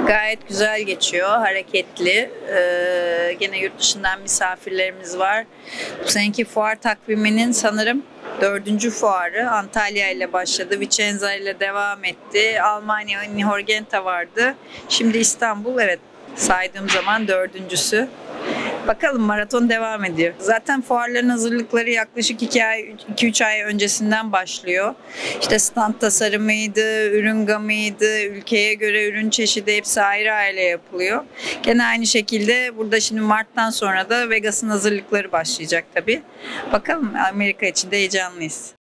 Gayet güzel geçiyor, hareketli. Gene yurt dışından misafirlerimiz var. Bu seneki fuar takviminin sanırım dördüncü fuarı. Antalya ile başladı, Vicenza ile devam etti. Almanya, Horgenta vardı. Şimdi İstanbul, evet saydığım zaman dördüncüsü. Bakalım, maraton devam ediyor. Zaten fuarların hazırlıkları yaklaşık 2-3 ay öncesinden başlıyor. İşte stand tasarımıydı, ürün gamıydı, ülkeye göre ürün çeşidi hepsi ayrı ayrı yapılıyor. Gene aynı şekilde burada şimdi Mart'tan sonra da Vegas'ın hazırlıkları başlayacak tabii. Bakalım, Amerika için de heyecanlıyız.